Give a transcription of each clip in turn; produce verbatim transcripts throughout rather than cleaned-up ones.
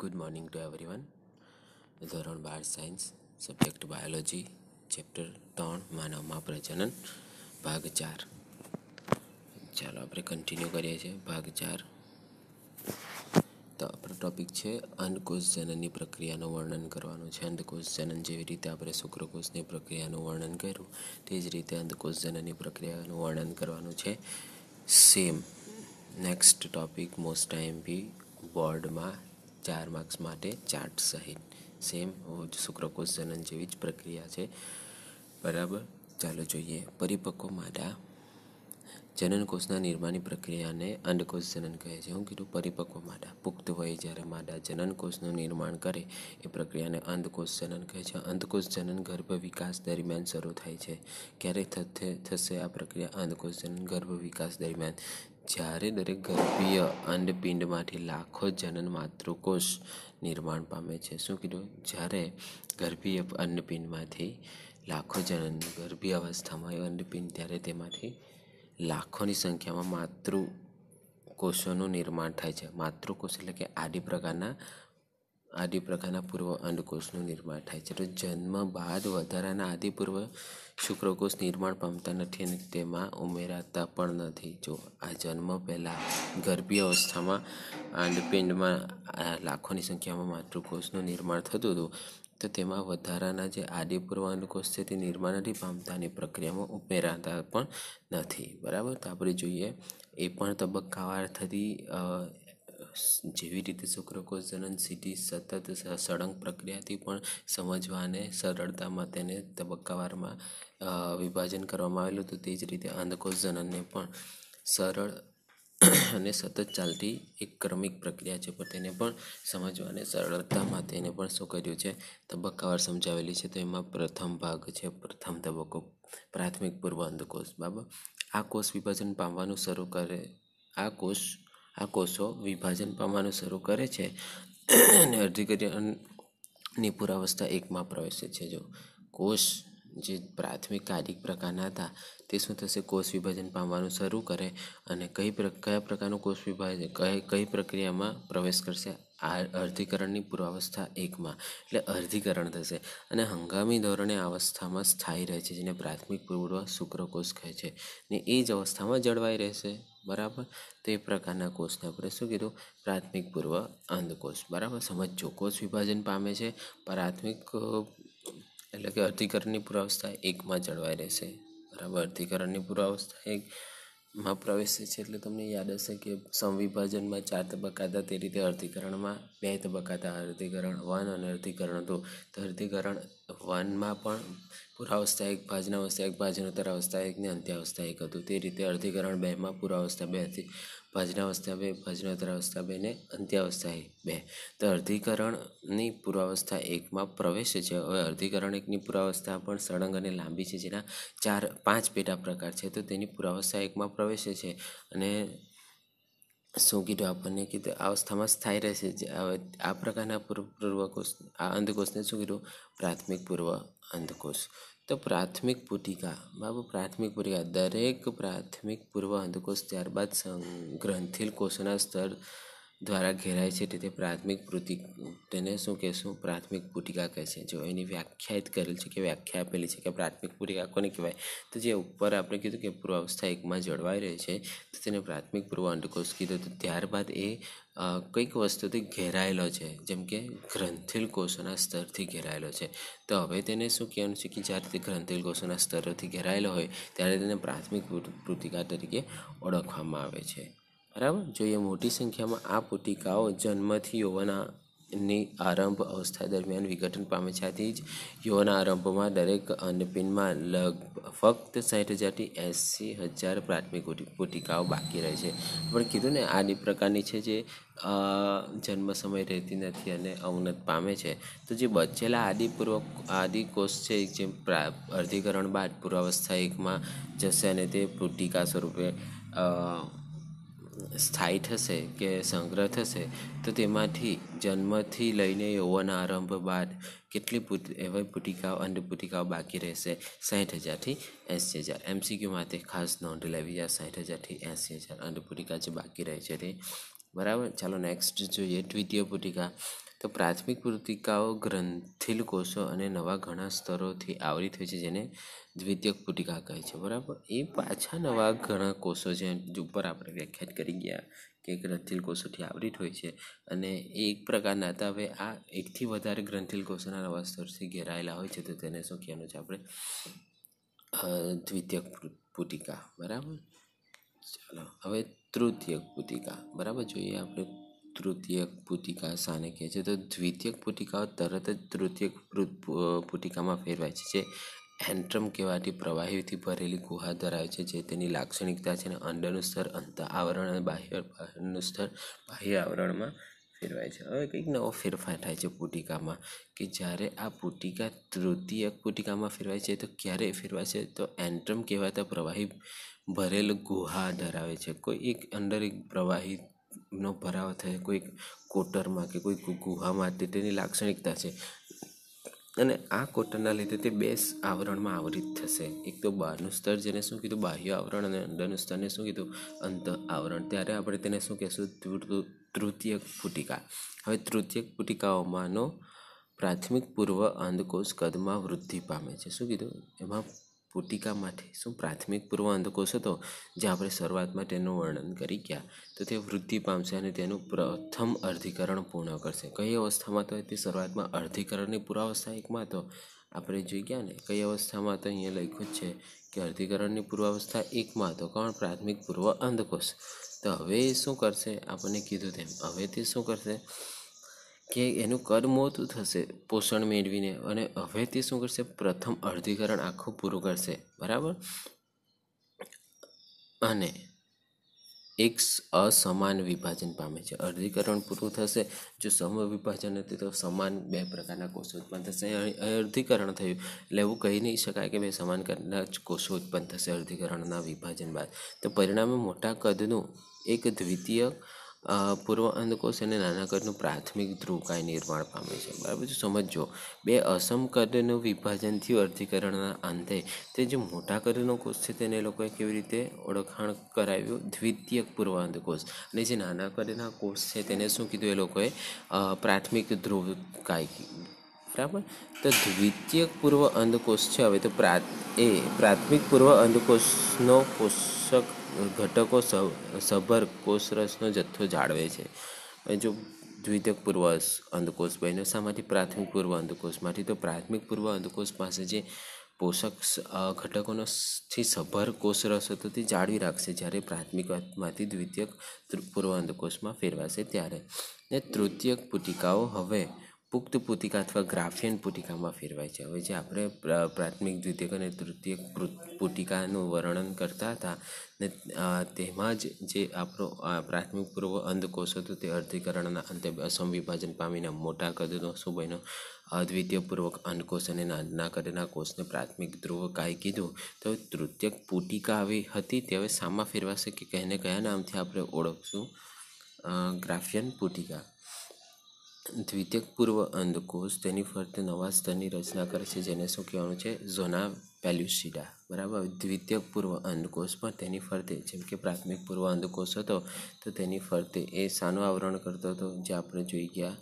Good morning to everyone. ધોરણ બાર science, subject biology, chapter ત્રણ માનવમાં પ્રજનન, ભાગ ચાર. ચાલો આપણે કન્ટિન્યુ કરીએ છીએ ભાગ ચાર. તો આપણો ટોપિક છે અંડકોષ જનનની પ્રક્રિયાનું વર્ણન કરવાનું છે. અંડકોષ જનન જેવી રીતે આપણે શુક્રકોષની પ્રક્રિયાનું વર્ણન કર્યું તે જ રીતે અંડકોષ જનનની પ્રક્રિયાનું વર્ણન કરવાનું છે. Same next topic most IMP બોર્ડમાં ચાર માર્ક્સ માટે ચાર્ટ સહિત સેમ શુક્રકોષ જનન જેવી જ પ્રક્રિયા છે. બરાબર, ચાલો જોઈએ. પરિપક્વ માદા જનનકોષના નિર્માણની પ્રક્રિયાને અંડકોષ જનન કહે છે. હું કીધું પરિપક્વ માદા, પુખ્ત વયે જ્યારે માદા જનનકોષનું નિર્માણ કરે એ પ્રક્રિયાને અંડકોષ જનન કહે છે. અંડકોષ જનન ગર્ભ વિકાસ દરમિયાન શરૂ થાય છે. ક્યારે થશે આ પ્રક્રિયા? અંડકોષ જનન ગર્ભ વિકાસ દરમિયાન, જ્યારે દરેક ગર્ભીય અંડપિંડમાંથી લાખો જનન માતૃકોષ નિર્માણ પામે છે. શું કીધું? જ્યારે ગર્ભીય અંડપિંડમાંથી લાખો જનન, ગર્ભીય અવસ્થામાં અંડપિંડ, ત્યારે તેમાંથી લાખોની સંખ્યામાં માતૃકોષોનું નિર્માણ થાય છે. માતૃકોષ એટલે કે આદિ પ્રકારના આદિ પ્રકારના પૂર્વ અંડકોષનું નિર્માણ થાય છે. તો જન્મ બાદ વધારાના આદિપૂર્વ શુક્રકોષ નિર્માણ પામતા નથી અને તેમાં ઉમેરાતા પણ નથી. જો આ જન્મ પહેલાં ગર્ભીય અવસ્થામાં અંડપિંડમાં લાખોની સંખ્યામાં માતૃકોષનું નિર્માણ થતું હતું, તો તેમાં વધારાના જે આદિપૂર્વ અંડકોષ છે તે નિર્માણ નથી પામતા અને પ્રક્રિયામાં ઉમેરાતા પણ નથી. બરાબર, તો આપણે જોઈએ એ પણ તબક્કાવાર થતી જેવી રીતે શુક્રકોષ જનન સીધી સતત સળંગ પ્રક્રિયાથી પણ સમજવા અને સરળતામાં તેને તબક્કાવારમાં વિભાજન કરવામાં આવેલું હતું, તે જ રીતે અંડકોષ જનનને પણ સરળ અને સતત ચાલતી એક ક્રમિક પ્રક્રિયા છે, પણ તેને પણ સમજવા અને સરળતામાં તેને પણ શું કર્યું છે? તબક્કાવાર સમજાવેલી છે. તો એમાં પ્રથમ ભાગ છે, પ્રથમ તબક્કો પ્રાથમિક પૂર્વ અંડકોષ. બરાબર, આ કોષ વિભાજન પામવાનું શરૂ કરે આ કોષ આ કોષો વિભાજન પામવાનું શરૂ કરે છે અને અર્ધીકરણની પૂર્વાવસ્થા એકમાં પ્રવેશે છે. જો કોષ જે પ્રાથમિક આદિ પ્રકારના હતા તે શું થશે? કોષ વિભાજન પામવાનું શરૂ કરે અને કઈ કયા પ્રકારનું કોષ વિભાજન કઈ કઈ પ્રક્રિયામાં પ્રવેશ કરશે? આ અર્ધીકરણની પૂર્વાવસ્થા એકમાં, એટલે અર્ધીકરણ થશે અને હંગામી ધોરણે અવસ્થામાં સ્થાયી રહે છે, જેને પ્રાથમિક પૂર્વ શુક્રકોષ કહે છે ને એ જ અવસ્થામાં જળવાઈ રહેશે. બરાબર, તો એ પ્રકારના કોષને આપણે શું કીધું? પ્રાથમિક પૂર્વ અંડકોષ. બરાબર, સમજો. કોષ વિભાજન પામે છે, પ્રાથમિક એટલે કે અર્ધીકરણની પૂર્વાવસ્થા એકમાં જળવાઈ રહેશે. બરાબર, અર્ધીકરણની પૂર્વાવસ્થા એકમાં પ્રવેશે છે એટલે તમને યાદ હશે કે સમવિભાજનમાં ચાર તબક્કા હતા, તે રીતે અર્ધીકરણમાં બે તબક્કા હતા, અર્ધીકરણ વન અને અર્ધીકરણ ટુ. તો અર્ધીકરણ વનમાં પણ પૂર્વાવસ્થા એક, ભાજનાવસ્થા એક, ભાજનોત્તર અવસ્થા એક ને અંત્યાવસ્થા એક હતું. તે રીતે અર્ધીકરણ બેમાં પૂર્વાવસ્થા બે હતી, ભાજનાવસ્થા બે, ભાજનોત્તર અવસ્થા બે ને અંત્યાવસ્થા બે. તો અર્ધીકરણની પૂર્વાવસ્થા એકમાં પ્રવેશે છે. હવે અર્ધીકરણ એકની પૂર્વાવસ્થા પણ સળંગ અને લાંબી છે, જેના ચાર પાંચ પેટા પ્રકાર છે. તો તેની પૂર્વાવસ્થા એકમાં પ્રવેશે છે અને શું કીધું આપણને? કીધું આ અવસ્થામાં સ્થાયી રહેશે. આ પ્રકારના પૂર્વ કોષ આ અંડકોષને શું કીધું? પ્રાથમિક પૂર્વ અંડકોષ. તો પ્રાથમિક પુટિકા. બરાબર, પ્રાથમિક પુટિકા દરેક પ્રાથમિક પૂર્વ અંડકોષ ત્યારબાદ ગ્રંથિલ કોષોના સ્તર દ્વારા ઘેરાય છે, તેથી પ્રાથમિક પુટિ તેને શું કહેશું? પ્રાથમિક પુટિકા કહે છે. જો એની વ્યાખ્યાયિત કરેલ છે કે વ્યાખ્યા આપેલી છે કે પ્રાથમિક પુટિકા કોને કહેવાય? તો જે ઉપર આપણે કીધું કે પૂર્વાવસ્થા એકમાં જળવાઈ રહે છે, તો તેને પ્રાથમિક પૂર્વ અંડકોષ કીધું. તો ત્યારબાદ એ કંઈક વસ્તુથી ઘેરાયેલો છે, જેમ કે ગ્રંથિલ કોષોના સ્તરથી ઘેરાયેલો છે. તો હવે તેને શું કહેવાનું છે? કે જ્યારે તે ગ્રંથિલ કોષોના સ્તરોથી ઘેરાયેલો હોય ત્યારે તેને પ્રાથમિક પુટિકા તરીકે ઓળખવામાં આવે છે. બરાબર, જોઈએ. મોટી સંખ્યામાં આ પુટિકાઓ જન્મથી યૌવનની આરંભ અવસ્થા દરમિયાન વિઘટન પામે છે. આથી જ યૌવન આરંભમાં દરેક અંડપિંડમાં લગ ફક્ત સાઠ હજારથી એંસી હજાર પ્રાથમિક પુટિકાઓ બાકી રહે છે. પણ કીધું ને આદિ પ્રકારની છે, જે જન્મ સમય રહેતી નથી અને અવનત પામે છે. તો જે બચેલા આદિપૂર્વ આદિકોષ છે, જે અર્ધીકરણ બાદ પૂર્વાવસ્થા એકમાં જશે અને તે પુટિકા સ્વરૂપે સ્થાયી થશે કે સંગ્રહ થશે. તો તેમાંથી જન્મથી લઈને યૌવન આરંભ બાદ કેટલી એવા પુટિકાઓ અંડપુટિકાઓ બાકી રહેશે? સાઠ હજારથી એંસી હજાર. એમસીક્યુ માટે ખાસ નોંધ લેવી જાય, સાઠ હજારથી એંસી હજાર અંડપુટિકા જે બાકી રહે છે તે. બરાબર, ચાલો નેક્સ્ટ જોઈએ. દ્વિતીય પુટિકા. તો પ્રાથમિક પુટિકાઓ ગ્રંથિલ કોષો અને નવા ઘણા સ્તરોથી આવરિત હોય છે, જેને દ્વિતીયક પુટિકા કહે છે. બરાબર, એ પાછા નવા ઘણા કોષો છે, ઉપર આપણે વ્યાખ્યાત કરી ગયા કે ગ્રંથિલ કોષોથી આવરિત હોય છે, અને એ એક પ્રકારના હતા. હવે આ એકથી વધારે ગ્રંથિલ કોષોના નવા સ્તરથી ઘેરાયેલા હોય છે, તો તેને શું કહેવાનું છે આપણે? દ્વિતીયક પુટિકા. બરાબર, ચાલો હવે તૃતીયક પુટિકા. બરાબર, જોઈએ આપણે તૃતીયક પુટિકા શાને કહે છે. તો દ્વિતીયક પુટિકાઓ તરત જ તૃતીયક પુટિકામાં ફેરવાય છે, જે એન્ટ્રમ કહેવાતી પ્રવાહીથી ભરેલી ગુહા ધરાવે છે, જે તેની લાક્ષણિકતા છે. અને અંદરનું સ્તર અંતઃ આવરણ અને બાહ્ય બહારનું સ્તર બાહ્ય આવરણમાં ફેરવાય છે. હવે કંઈક નવો ફેરફાર થાય છે પુટિકામાં, કે જ્યારે આ પુટિકા તૃતીયક પુટિકામાં ફેરવાય છે, તો ક્યારે ફેરવાય છે? તો એન્ટ્રમ કહેવાતા પ્રવાહી ભરેલ ગુહા ધરાવે છે. કોઈ એક અંદર એક પ્રવાહીનો ભરાવો થાય, કોઈ કોટરમાં કે કોઈ ગુહામાં, તે તેની લાક્ષણિકતા છે. અને આ કોટરના લીધે તે બે આવરણમાં આવરિત થશે. એક તો બહારનું સ્તર, જેને શું કીધું? બાહ્ય આવરણ, અને અંદરનું સ્તરને શું કીધું? અંતઃ આવરણ. ત્યારે આપણે તેને શું કહેશું? તૃતીયક પુટિકા. હવે તૃતીયક પુટિકાઓમાંનો પ્રાથમિક પૂર્વ અંડકોષ કદમાં વૃદ્ધિ પામે છે. શું કીધું? એમાં પુટિકામાંથી શું પ્રાથમિક પૂર્વ અંડકોષ હતો, જે આપણે શરૂઆતમાં તેનું વર્ણન કરી ગયા, તો તે વૃદ્ધિ પામશે અને તેનું પ્રથમ અર્ધીકરણ પૂર્ણ કરશે. કઈ અવસ્થામાં? તો તે શરૂઆતમાં અર્ધીકરણની પૂર્વાવસ્થા એકમાં તો આપણે જોઈ ગયા ને. કઈ અવસ્થામાં? તો અહીંયા લખ્યું જ છે કે અર્ધીકરણની પૂર્વાવસ્થા એકમાં તો કોણ? પ્રાથમિક પૂર્વ અંડકોષ. તો હવે શું કરશે? આપણને કીધું તેમ હવે તે શું કરશે કે એનું કદ મોટું થશે પોષણ મેળવીને, અને હવે તે શું કરશે? પ્રથમ અર્ધીકરણ આખું પૂરું કરશે. બરાબર, અને એક અસમાન વિભાજન પામે છે. અર્ધીકરણ પૂરું થશે, જો સમ વિભાજન હતું તો સમાન બે પ્રકારના કોષો ઉત્પન્ન થશે. અર્ધીકરણ થયું એટલે એવું કહી નહીં શકાય કે બે સમાન કદના જ કોષો ઉત્પન્ન થશે અર્ધીકરણના વિભાજન બાદ. તો પરિણામે મોટા કદનું એક દ્વિતીય પૂર્વ અંડકોષ અને નાના કદનું પ્રાથમિક ધ્રુવકાય નિર્માણ પામે છે. બરાબર છે, સમજો. બે અસમ કદનું વિભાજન થયું અર્ધીકરણના અંતે, તે જે મોટા કદનો કોષ છે તેને લોકોએ કેવી રીતે ઓળખાણ કરાવ્યું? દ્વિતીયક પૂર્વ અંડકોષ. અને જે નાના કદના કોષ છે તેને શું કીધું? એ લોકોએ પ્રાથમિક ધ્રુવકાય. બરાબર, તો દ્વિતીયક પૂર્વ અંડકોષ છે હવે તો એ પ્રાથમિક પૂર્વ અંડકોષનો પોષક ઘટકો સભર કોષરસનો જથ્થો જાળવે છે. જો દ્વિતીયક પૂર્વ અંડકોષ બન્યો શામાંથી? પ્રાથમિક પૂર્વ અંડકોષમાંથી. તો પ્રાથમિક પૂર્વ અંડકોષ પાસે જે પોષક ઘટકોનો થી સભર કોષરસ હતો તે જાળવી રાખશે, જ્યારે પ્રાથમિકમાંથી દ્વિતીયક પૂર્વ અંડકોષમાં ફેરવાશે ત્યારે. ને તૃતીયક પુટિકાઓ હવે પુખ્ત પુટિકા અથવા ગ્રાફિયન પુટિકામાં ફેરવાય છે. હવે જે આપણે પ્રાથમિક, દ્વિતીયક અને તૃતીયક પુટિકાનું વર્ણન કરતા હતા, ને તેમાં જ જે આપણો પ્રાથમિક પૂર્વ અંડકોષ હતો તે અર્ધીકરણના અંતે અસમ વિભાજન પામીને મોટા કદનો શું બન્યો? દ્વિતીય પૂર્વક અંડકોષ, અને નાના કદના કોષને પ્રાથમિક ધ્રુવકાય કીધું. તો તૃતીયક પુટિકા આવી હતી તે હવે શામાં ફેરવાશે કે કહેને કયા નામથી આપણે ઓળખશું? ગ્રાફિયન પુટિકા. દ્વિતીયક પૂર્વ અંડકોષ તેની ફરતે નવા સ્તરની રચના કરે છે, જેને શું કહેવાનું છે? ઝોના પેલ્યુસિડા. બરાબર, દ્વિતીયક પૂર્વ અંડકોષ પણ તેની ફરતે, જેમ કે પ્રાથમિક પૂર્વ અંડકોષ હતો તો તેની ફરતે એ શાનું આવરણ કરતો હતો? જે આપણે જોઈ ગયા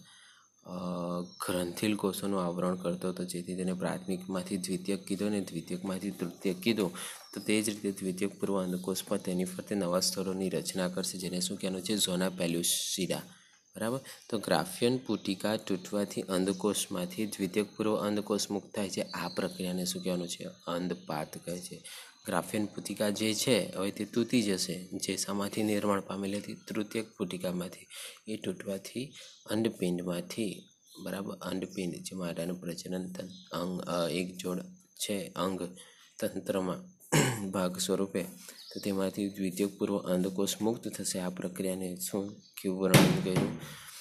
ગ્રંથિલ કોષોનું આવરણ કરતો હતો, જેથી તેને પ્રાથમિકમાંથી દ્વિતીયક કીધો ને દ્વિતીયકમાંથી તૃતીયક કીધું. તો તે જ રીતે દ્વિતીયક પૂર્વ અંડકોષ પણ તેની ફરતે નવા સ્તરોની રચના કરશે, જેને શું કહેવાનું છે? ઝોના પેલ્યુસિડા. બરાબર, તો ગ્રાફિયન પુટિકા તૂટવાથી અંડકોષમાંથી દ્વિતીયક પૂર્વ અંડકોષ મુક્ત થાય છે. આ પ્રક્રિયાને શું કહેવાનું છે? અંડપાત કહે છે. ગ્રાફિયન પુટિકા જે છે હવે તે તૂટી જશે, જે શામાંથી નિર્માણ પામેલી હતી? તૃતીયક પુટિકામાંથી. એ તૂટવાથી અંડપિંડમાંથી, બરાબર, અંડપિંડ જે માતાનું પ્રજનન અંગ એક જોડ છે અંગ તંત્રમાં ભાગ સ્વરૂપે, તો તેમાંથી દ્વિતીયક પૂર્વ અંડકોષ મુક્ત થશે. આ પ્રક્રિયાને શું કેવું વર્ણન કર્યું?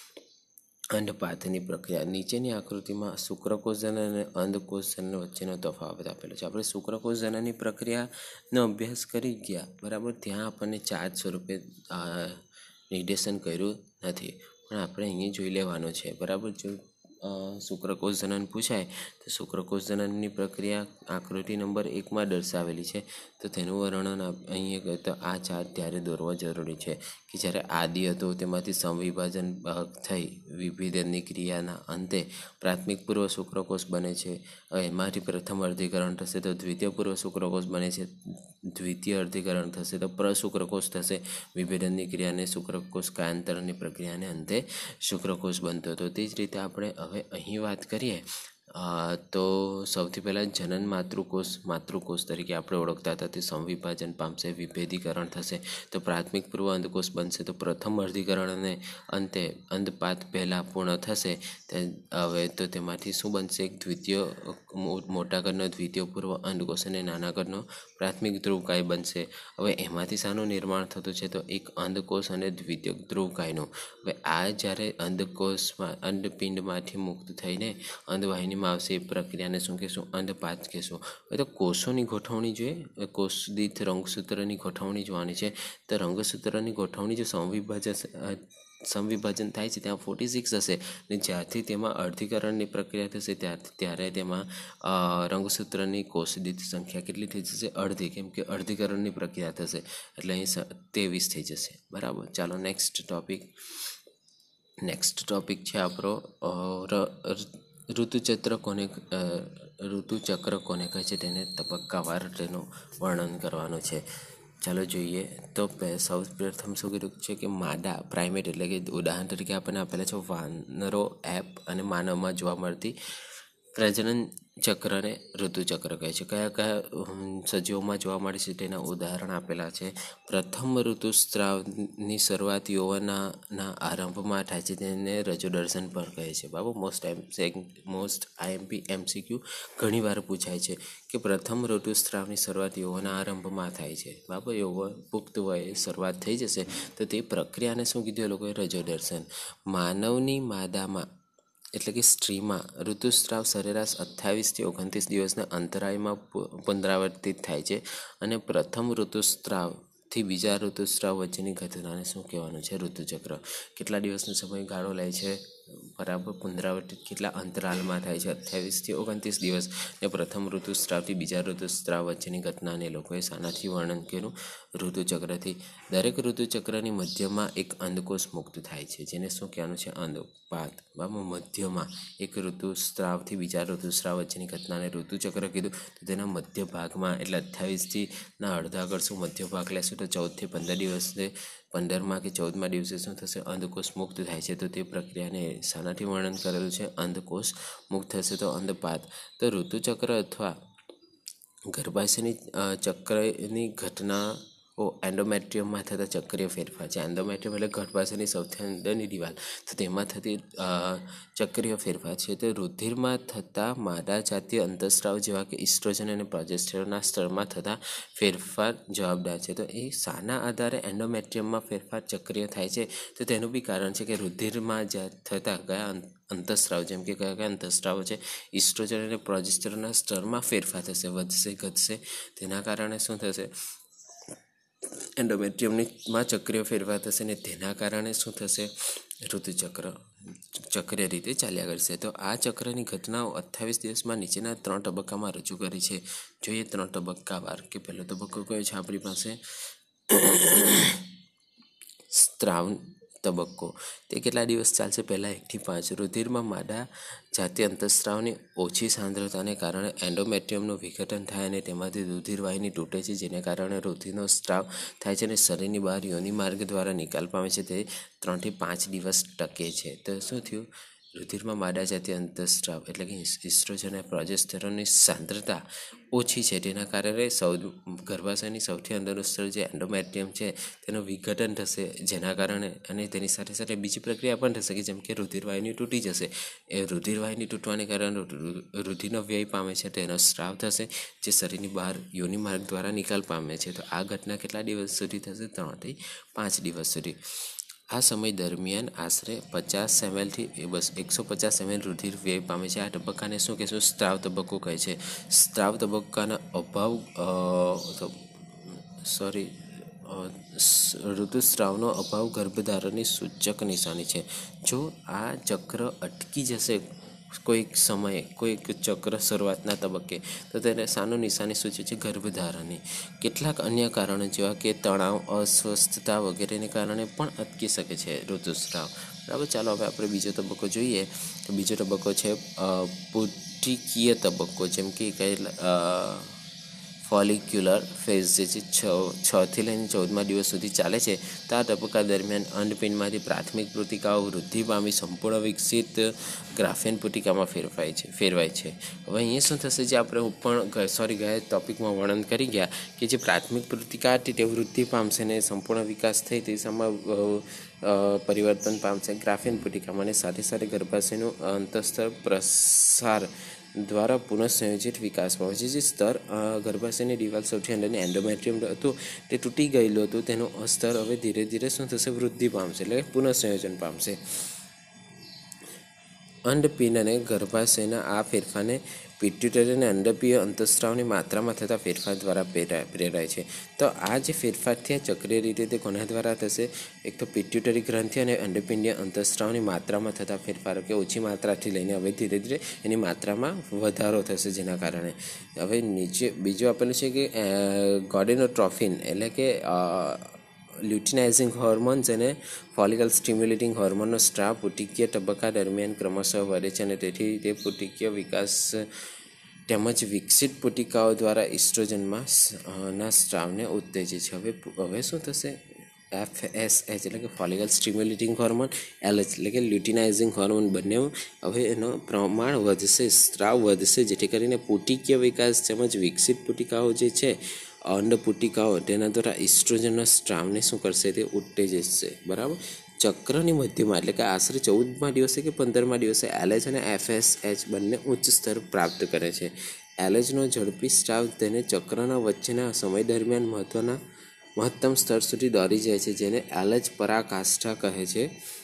અંડપાતની પ્રક્રિયા. નીચેની આકૃતિમાં શુક્રકોષજનન અને અંડકોષજનન વચ્ચેનો તફાવત આપેલો છે. આપણે શુક્રકોષજનનની પ્રક્રિયાનો અભ્યાસ કરી ગયા. બરાબર, ત્યાં આપણને ચાર્ટ સ્વરૂપે નિર્દેશન કર્યું નથી, પણ આપણે અહીંયા જોઈ લેવાનું છે. બરાબર, જો શુક્રકોષજનન પૂછાય તો શુક્રકોષજનનની પ્રક્રિયા આકૃતિ નંબર એકમાં દર્શાવેલી છે, તો તેનું વર્ણન અહીંયા તો આ ચાર્ટ ત્યારે દોરવો જરૂરી છે કે જ્યારે આદિ હતો તેમાંથી સંવિભાજન થઈ વિભેદનની ક્રિયાના અંતે પ્રાથમિક પૂર્વ શુક્રકોષ બને છે. હવે એમાંથી પ્રથમ અર્ધીકરણ થશે તો દ્વિતીય પૂર્વ શુક્રકોષ બને છે, દ્વિતીય અર્ધીકરણ થશે તો પ્રશુક્રકોષ થશે. વિભેદનની ક્રિયાને શુક્રકોષ કાયાંતરણની પ્રક્રિયાને અંતે શુક્રકોષ બનતો હતો. તે જ રીતે આપણે હવે અહીં વાત કરીએ તો સૌથી પહેલાં જનન માતૃકોષ માતૃકોષ તરીકે આપણે ઓળખતા હતા તે સંવિભાજન પામશે, વિભેદીકરણ થશે તો પ્રાથમિક પૂર્વ અંડકોષ બનશે. તો પ્રથમ અર્ધીકરણ અને અંતે અંડપાત પહેલાં પૂર્ણ થશે. હવે તો તેમાંથી શું બનશે? એક દ્વિતીય મોટા કદનો દ્વિતીય પૂર્વ અંડકોષ અને નાના કદનો પ્રાથમિક ધ્રુવકાય બનશે. હવે એમાંથી શાનું નિર્માણ થતું છે? તો એક અંડકોષ અને દ્વિતીય ધ્રુવકાયનું. હવે આ જ્યારે અંડકોષમાં અંડપિંડમાંથી મુક્ત થઈને અંડવાહિનીમાં આવશે એ પ્રક્રિયાને શું કહેશું? અંડપાત કહેશું. હવે તો કોષોની ગોઠવણી જોઈએ, કોષ દીઠ રંગસૂત્રની ગોઠવણી જોવાની છે. તો રંગસૂત્રની ગોઠવણી જો સંવિભાજન સંવિભાજન થાય છે ત્યાં ફોર્ટી સિક્સ હશે ને જ્યારથી તેમાં અર્ધીકરણની પ્રક્રિયા થશે ત્યારથી ત્યારે તેમાં રંગસૂત્રની કોષ દીઠ સંખ્યા કેટલી થઈ જશે? અડધી, કેમ કે અર્ધીકરણની પ્રક્રિયા થશે એટલે અહીં ત્રેવીસ થઈ જશે. બરાબર. ચાલો નેક્સ્ટ ટોપિક નેક્સ્ટ ટોપિક છે આપણો ઋતુચક્ર કોને ઋતુચક્ર કોને કહે છે તેને તબક્કાવાર તેનું વર્ણન કરવાનું છે. ચાલો જોઈએ. તો સૌ પ્રથમ શું કીધું છે કે માદા પ્રાઇમેટ એટલે કે ઉદાહરણ તરીકે આપણને આપેલા છે વાનરો, એપ અને માનવમાં જોવા મળતી પ્રજનન ચક્રને ઋતુચક્ર કહે છે. કયા કયા સજીવોમાં જોવા મળે છે તેના ઉદાહરણ આપેલા છે. પ્રથમ ઋતુસ્રાવની શરૂઆત યૌવનના આરંભમાં થાય છે તેને રજોદર્શન પણ કહે છે. બાબુ મોસ્ટ મોસ્ટ આઈએમપી એમસીક્યુ ઘણી વાર પૂછાય છે કે પ્રથમ ઋતુસ્રાવની શરૂઆત યૌવનના આરંભમાં થાય છે. બાબુ યૌવન પુખ્ત વયે શરૂઆત થઈ જશે તો તે પ્રક્રિયાને શું કીધું એ લોકોએ? રજોદર્શન. માનવની માદામાં એટલે કે સ્ત્રીમાં ઋતુસ્રાવ સરેરાશ અઠ્ઠાવીસથી ઓગણત્રીસ દિવસના અંતરાયમાં પુનરાવર્તિત થાય છે અને પ્રથમ ઋતુસ્રાવથી બીજા ઋતુસ્રાવ વચ્ચેની ઘટનાને શું કહેવાનું છે? ઋતુચક્ર. કેટલા દિવસનો સમયગાળો લે છે? બરાબર. પુનરાવર્તિત કેટલા અંતરાલમાં થાય છે? અઠ્ઠાવીસથી ઓગણત્રીસ દિવસ. ને પ્રથમ ઋતુસ્રાવથી બીજા ઋતુસ્રાવ વચ્ચેની ઘટનાને લોકોએ શાનાથી વર્ણન કર્યું? ઋતુચક્રથી. દરેક ઋતુચક્રની મધ્યમાં એક અંડકોષ મુક્ત થાય છે જેને શું કહેવાનું છે? અંડપાત. બરાબર. મધ્યમાં એક ઋતુસ્રાવથી બીજા ઋતુસ્રાવ વચ્ચેની ઘટનાને ઋતુચક્ર કીધું. તો તેના મધ્ય ભાગમાં એટલે અઠ્ઠાવીસથી ના અડધા કરશું મધ્ય ભાગ લેશું તો ચૌદથી પંદર દિવસે પંદરમાં કે ચૌદમા દિવસે શું થશે? અંડકોષ મુક્ત થાય છે. તો તે પ્રક્રિયાને શાનાથી વર્ણન કરેલું છે? અંડકોષ મુક્ત થશે તો અંડપાત. તો ઋતુચક્ર અથવા ગર્ભાશયની ચક્રની ઘટનાઓ એન્ડોમેટ્રિયમમાં થતા ચક્રીય ફેરફાર છે. એન્ડોમેટ્રિયમ એટલે ગર્ભાશયની સૌથી અંદરની દિવાલ, તો તેમાં થતી ચક્રીય ફેરફાર છે. તો રુધિરમાં થતા માદા જાતીય અંતઃસ્રાવ જેવા કે ઇસ્ટ્રોજન અને પ્રોજેસ્ટેરોનના સ્તરમાં થતા ફેરફાર જવાબદાર છે. તો એ શાના આધારે એન્ડોમેટ્રિયમમાં ફેરફાર ચક્રીય થાય છે? તો તેનું બી કારણ છે કે રુધિરમાં થતા કયા અંતઃસ્રાવ, જેમ કે કયા કયા અંતઃસ્રાવો છે? ઇસ્ટ્રોજન અને પ્રોજેસ્ટેરોનના સ્તરમાં ફેરફાર થશે, વધશે ઘટશે. તેના કારણે શું થશે? એન્ડોમેટ્રિયમમાં ચક્રીય ફેરફાર થશે ને તેના કારણે શું થશે? ઋતુચક્ર ચક્રીય રીતે ચાલ્યા કરશે. તો આ ચક્રની ઘટનાઓ અઠ્ઠાવીસ દિવસમાં નીચેના ત્રણ તબક્કામાં રજૂ કરી છે. જોઈએ ત્રણ તબક્કાવાર કે પહેલો તબક્કો કયો છે આપણી પાસે? સ્ત્રાવ તબક્કો. તે કેટલા દિવસ ચાલશે? પહેલાં એકથી પાંચ. રુધિરમાં માદા જાતીય અંતઃસ્રાવની ઓછી સાંદ્રતાને કારણે એન્ડોમેટ્રિયમનું વિઘટન થાય અને તેમાંથી રુધિરવાહિની તૂટે છે જેને કારણે રુધિરનો સ્ત્રાવ થાય છે અને શરીરની બહાર યોનિ માર્ગ દ્વારા નિકાલ પામે છે. તે ત્રણથી પાંચ દિવસ ટકે છે. તો શું થયું? રુધિરમાં માદા જાતીય અંતઃસ્રાવ એટલે કે ઇસ્ટ્રોજન અને પ્રોજેસ્ટેરોનની સાંદ્રતા ઓછી છે તેના કારણે સૌ ગર્ભાશયની સૌથી અંદરનું સ્તર જે એન્ડોમેટ્રિયમ છે તેનું વિઘટન થશે જેના કારણે અને તેની સાથે સાથે બીજી પ્રક્રિયા પણ થશે કે જેમ કે રુધિરવાહિની તૂટી જશે. એ રુધિરવાહિની તૂટવાને કારણે રુધિરનો વ્યય પામે છે, તેનો સ્ત્રાવ થશે જે શરીરની બહાર યોનિ માર્ગ દ્વારા નિકાલ પામે છે. તો આ ઘટના કેટલા દિવસ સુધી થશે? ત્રણથી પાંચ દિવસ સુધી. આ સમય દરમિયાન આશરે પચાસ એમએલથી બસ એકસો પચાસ એમએલ રુધિર વ્યય પામે છે. આ તબક્કાને શું કહેશું? સ્ત્રાવ તબક્કો કહે છે. સ્ત્રાવ તબક્કાના અભાવ સોરી ઋતુસ્રાવનો અભાવ ગર્ભધારણની સૂચક નિશાની છે. જો આ ચક્ર અટકી જશે કોઈક સમયે કોઈક ચક્ર શરૂઆતના તબક્કે તો તેને સાનું નિશાની સૂચવે છે ગર્ભધારણની. કેટલાક અન્ય કારણો જેવા કે તણાવ, અસ્વસ્થતા વગેરેને કારણે પણ અટકી શકે છે ઋતુસ્રાવ. બરાબર. ચાલો હવે આપણે બીજો તબક્કો જોઈએ. તો બીજો તબક્કો છે પુટિકીય તબક્કો, જેમ કે કહેલા ફોલિક્યુલર ફેઝ, જે છે છ છથી લઈને ચૌદમા દિવસ સુધી ચાલે છે. તો આ તબક્કા દરમિયાન અંડપિંડમાંથી પ્રાથમિક પુટિકાઓ વૃદ્ધિ પામી સંપૂર્ણ વિકસિત ગ્રાફિયન પુટિકામાં ફેરવાય છે ફેરવાય છે હવે અહીંયા શું થશે, જે આપણે પણ સોરી ગયા ટોપિકમાં વર્ણન કરી ગયા કે જે પ્રાથમિક પુટિકા હતી તે વૃદ્ધિ પામશે ને સંપૂર્ણ વિકાસ થઈ તે સમય પરિવર્તન પામશે ગ્રાફિયન પુટિકામાં, અને સાથે સાથે ગર્ભાશયનું અંતસ્તર પ્રસાર દ્વારા પુનઃસંયોજિત વિકાસ પામે છે. જે સ્તર ગર્ભાશયની દિવાલ સૌથી અંદરની એન્ડોમેટ્રિયમ હતું તે તૂટી ગયેલું હતું, તેનું સ્તર હવે ધીરે ધીરે શું થશે, વૃદ્ધિ પામશે, એટલે પુનઃસંયોજન પામશે. અંડપિંડ અને ગર્ભાશયના આ ફેરફારને પિટ્યુટરી અને અંડપીય અંતઃસ્રાવની માત્રામાં થતા ફેરફાર દ્વારા પ્રેરાય છે. તો આ જે ફેરફાર થયા ચક્રીય રીતે તે કોના દ્વારા થશે, એક તો પિટ્યુટરી ગ્રંથિ અને અંડપિંડીય અંતઃસ્રાવની માત્રામાં થતા ફેરફારો, કે ઓછી માત્રાથી લઈને હવે ધીરે ધીરે એની માત્રામાં વધારો થશે, જેના કારણે હવે નીચે બીજું આપેલું છે કે ગોડેનોટ્રોફિન એટલે કે લ્યુટિનાઇઝિંગ હોર્મોન્સ અને ફોલિકલ સ્ટિમ્યુલેટિંગ હોર્મોનનો સ્ત્રાવ પુટિકીય તબક્કા દરમિયાન ક્રમશઃ વધે છે, અને તેથી તે પુટિકીય વિકાસ તેમજ વિકસિત પુટિકાઓ દ્વારા ઇસ્ટ્રોજનમાં ના સ્ત્રાવને ઉત્તેજે છે. હવે હવે શું થશે, એફ એસ એચ એટલે કે follicle stimulating hormone, L H એટલે કે લ્યુટિનાઇઝિંગ હોર્મોન, બંને હવે એનું પ્રમાણ વધશે, સ્ત્રાવ વધશે, જેથી કરીને પુટિકીય વિકાસ તેમજ વિકસિત પુટિકાઓ જે છે અંડ પુટિકાઓ તેના દ્વારા ઇસ્ટ્રોજનના સ્ત્રાવને શું કરશે, તે ઉત્તેજશે. બરાબર. ચક્રની મધ્યમાં એટલે કે આશરે ચૌદમા દિવસે કે પંદરમા દિવસે એલએચ અને એફએસએચ બંને ઉચ્ચ સ્તર પ્રાપ્ત કરે છે. એલએચનો ઝડપી સ્ત્રાવ તેને ચક્રના વચ્ચેના સમય દરમિયાન મહત્વના મહત્તમ સ્તર સુધી દોરી જાય છે, જેને એલએચ પરાકાષ્ઠા કહે છે,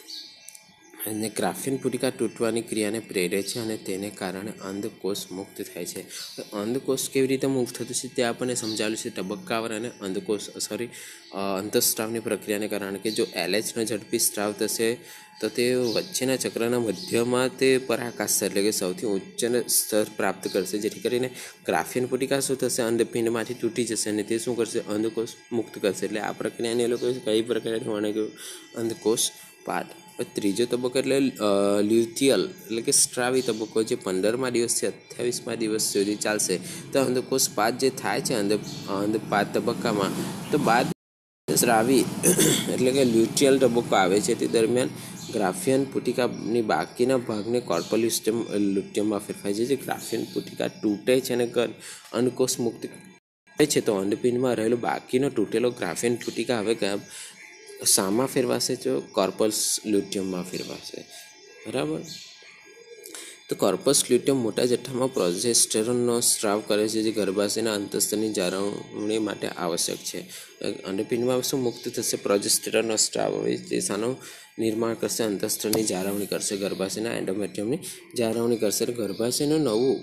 અને ગ્રાફિયન પુટિકા તૂટવાની ક્રિયાને પ્રેરે છે, અને તેને કારણે અંડકોષ મુક્ત થાય છે. અંડકોષ કેવી રીતે મુક્ત થતું છે તે આપણને સમજાવેલું છે તબક્કાવાર અને અંડકોષ સોરી અંતઃસ્ત્રાવની પ્રક્રિયાને કારણે, કે જો એલએચનો ઝડપી સ્ત્રાવ થશે તો તે વચ્ચેના ચક્રના મધ્યમાં તે પરાકાષ્ઠા એટલે કે સૌથી ઉચ્ચ સ્તર પ્રાપ્ત કરશે, જેથી કરીને ગ્રાફિયન પુટિકા શું થશે, અંડપિંડમાંથી તૂટી જશે અને તે શું કરશે, અંડકોષ મુક્ત કરશે. એટલે આ પ્રક્રિયાને એ લોકો કઈ પ્રક્રિયાથી વર્ણન કર્યું, અંડકોષ પાઠ. ત્રીજો તબક્કો એટલે લ્યુટિયલ એટલે કે સ્ત્રાવી તબક્કો, જે પંદરમા દિવસથી અઠ્યાવીસમા દિવસ સુધી ચાલશે. તો અંડકોષ પાઠ જે થાય છે અંડ અંડપાદ તબક્કામાં, તો બાદ સ્ત્રાવી એટલે કે લ્યુટિયલ તબક્કો આવે છે. તે દરમિયાન ગ્રાફિયન પુટિકાની બાકીના ભાગને કોર્પોલ્યુસ્ટમ લ્યુટિયમમાં ફેરફાય છે. જે ગ્રાફિયન પુટિકા તૂટે છે અને અંડકોષ મુક્ત થાય છે, તો અંડપિંડમાં રહેલો બાકીનો તૂટેલો ગ્રાફિયન પુટિકા હવે શામાં ફેરવાશે, તો કોર્પસ લ્યુટિયમમાં ફેરવાશે. બરાબર. તો કોર્પસ લ્યુટિયમ મોટા જથ્થામાં પ્રોજેસ્ટેરોનનો સ્ત્રાવ કરે છે, જે ગર્ભાશયના અંતઃસ્તરની જાળવણી માટે આવશ્યક છે. અંડપિંડમાં શું મુક્ત થશે, પ્રોજેસ્ટેરોનનો સ્ત્રાવ, હવે તે શાનું નિર્માણ કરશે, અંતઃસ્તરની જાળવણી કરશે, ગર્ભાશયના એન્ડોમેટ્રિયમની જાળવણી કરશે. ગર્ભાશયનું નવું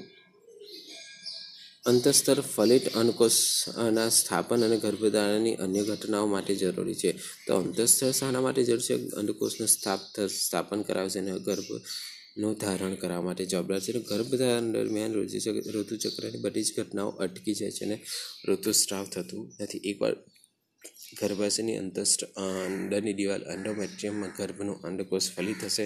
અંતઃસ્તર ફલિત અંડકોષના સ્થાપન અને ગર્ભધારણની અન્ય ઘટનાઓ માટે જરૂરી છે. તો અંતઃસ્તર શાના માટે જરૂરી છે, અંડકોષનું સ્થાપ સ્થાપન કરાવશે અને ગર્ભનું ધારણ કરવા માટે જવાબદાર છે. ગર્ભધારણ દરમિયાન ઋતુચક્રની બધી જ ઘટનાઓ અટકી જાય છે અને ઋતુસ્રાવ થતું નથી. એકવાર ગર્ભાશયની અંતઃસ્ત્ર અંદરની દિવાલ એન્ડોમેટ્રિયમમાં ગર્ભનું અંડકોષ ફલિત થશે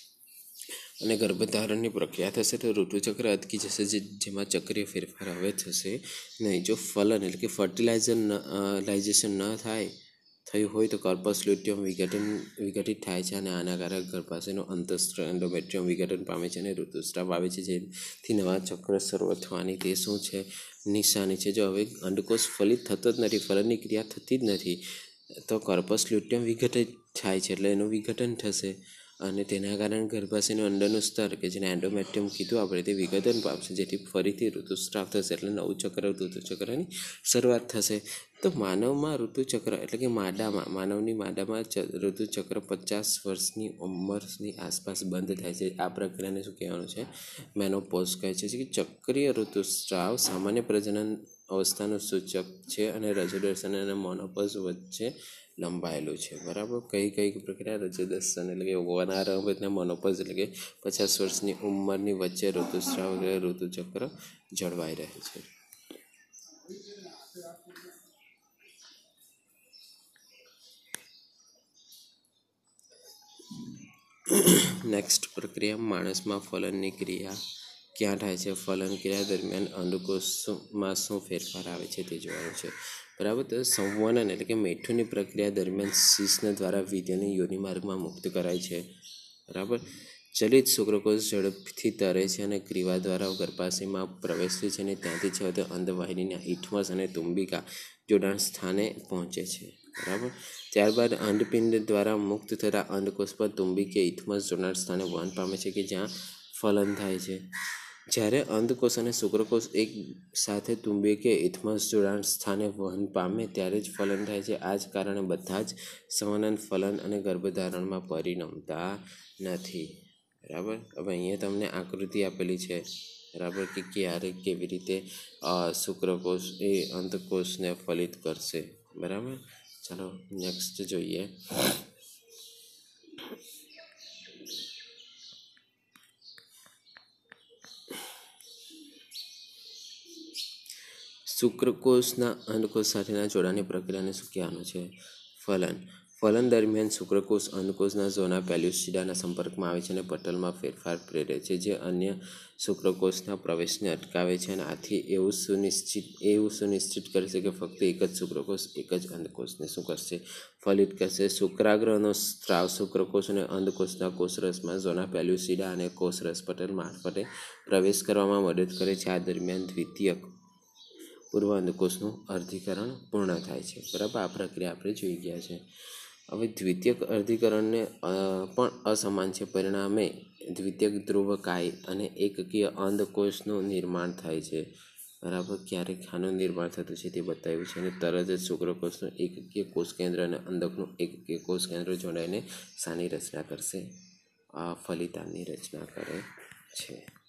અને ગર્ભધારણની પ્રક્રિયા થશે, તો ઋતુચક્ર અટકી જશે, જે જેમાં ચક્રીય ફેરફાર હવે થશે નહીં. જો ફલન એટલે કે ફર્ટિલાઇઝર લાઇઝેશન ન થાય થયું હોય તો કોર્પસ લ્યુટિયમ વિઘટન વિઘટિત થાય છે, અને આના કારણે ગર્ભાશયનું અંતઃસ્ત્ર એન્ડોમેટ્રિયમ વિઘટન પામે છે અને ઋતુસ્રાવ આવે છે, જેથી નવા ચક્ર શરૂ થવાની તે શું છે, નિશાની છે. જો હવે અંડકોષ ફલિત થતો જ નથી, ફલનની ક્રિયા થતી જ નથી, તો કોર્પસ લ્યુટિયમ વિઘટિત થાય છે, એટલે એનું વિઘટન થશે, અને તેના કારણે ગર્ભાશયનું અંદરનું સ્તર કે જેને એન્ડોમેટ્રિયમ કીધું આપણે તે વિઘટન પામશે, જેથી ફરીથી ઋતુસ્રાવ થશે, એટલે નવું ચક્ર ઋતુચક્રની શરૂઆત થશે. તો માનવમાં ઋતુચક્ર એટલે કે માદામાં માનવની માદામાં ઋતુચક્ર પચાસ વર્ષની ઉંમરની આસપાસ બંધ થાય છે. આ પ્રક્રિયાને શું કહેવાનું છે, મેનોપોઝ કહે છે. કે ચક્રીય ઋતુસ્રાવ સામાન્ય પ્રજનન અવસ્થાનું સૂચક છે અને રજોદર્શન અને મોનોપોઝ વચ્ચે લંબાયેલું છે, બરાબર. કઈ કઈ પ્રક્રિયા રજદસ્તન એટલે કે ઓગનારંભ એટલે મોનોપોઝ એટલે કે પચાસ વર્ષની ઉંમરની વચ્ચે ઋતુસ્રાવ એટલે ઋતુચક્ર જળવાઈ રહે છે. નેક્સ્ટ પ્રક્રિયા માણસમાં ફલનની ક્રિયા ક્યાં થાય છે? ફલન ક્રિયા દરમિયાન અંડકોષમાં શું ફેરફાર આવે છે તે જોવાનું છે, બરાબર. તો સંવનન એટલે કે મેઠુંની પ્રક્રિયા દરમિયાન શિશ્ન દ્વારા વીર્યને યોનિમાર્ગમાં મુક્ત કરાય છે, બરાબર. ચલિત શુક્રકોષ ઝડપથી તરે છે અને ગ્રીવા દ્વારા ગર્ભાશયમાં પ્રવેશે છે અને ત્યાંથી છેવટે અંડવાહિનીના ઇથમસ અને તુંબિકા જોડાણ સ્થાને પહોંચે છે, બરાબર. ત્યારબાદ અંડપિંડ દ્વારા મુક્ત થતા અંડકોષ પર તુંબિકે ઇથમસ જોડાણ સ્થાને વહન પામે છે કે જ્યાં ફલન થાય છે. જ્યારે અંડકોષ અને શુક્રકોષ એક સાથે તુંબિકે ઇથમસ જોડાણ સ્થાને વહન પામે ત્યારે જ ફલન થાય છે. આ જ કારણે બધા જ સંવનન ફલન અને ગર્ભધારણમાં પરિણમતા નથી, બરાબર. હવે અહીંયા તમને આકૃતિ આપેલી છે, બરાબર, કે ક્યારે કેવી રીતે શુક્રકોષ એ અંડકોષને ફલિત કરશે, બરાબર. ચાલો નેક્સ્ટ જોઈએ. શુક્રકોષના અંડકોષ સાથેના જોડાણની પ્રક્રિયાને શું કહેવાનું છે? ફલન. ફલન દરમિયાન શુક્રકોષ અંડકોષના ઝોના પેલ્યુસિડાના સંપર્કમાં આવે છે અને પટલમાં ફેરફાર પ્રેરે છે જે અન્ય શુક્રકોષના પ્રવેશને અટકાવે છે અને આથી એવું સુનિશ્ચિત એવું સુનિશ્ચિત કરશે કે ફક્ત એક જ શુક્રકોષ એક જ અંડકોષને શું કરશે? ફલિત કરશે. શુક્રાગ્રહનો સ્ત્રાવ શુક્રકોષ અને અંડકોષના કોષરસમાં ઝોના પેલ્યુસિડા અને કોષરસ પટલ મારફતે પ્રવેશ કરવામાં મદદ કરે છે. આ દરમિયાન દ્વિતીયક પૂર્વ અંડકોષનું અર્ધીકરણ પૂર્ણ થાય છે, બરાબર. આ પ્રક્રિયા આપણે જોઈ ગયા છે. હવે દ્વિતીયક અર્ધીકરણને પણ અસમાન છે. પરિણામે દ્વિતીયક ધ્રુવકાય અને એકકીય અંડકોષનું નિર્માણ થાય છે, બરાબર. ક્યારેક આનું નિર્માણ થતું છે તે બતાવ્યું છે અને તરત જ શુક્રકોષનું એકકીય કોષ કેન્દ્ર અને અંડકનું એકકીય કોષ કેન્દ્ર જોડાઈને શાની રચના કરશે? આ ફલિતાંડની રચના કરે છે.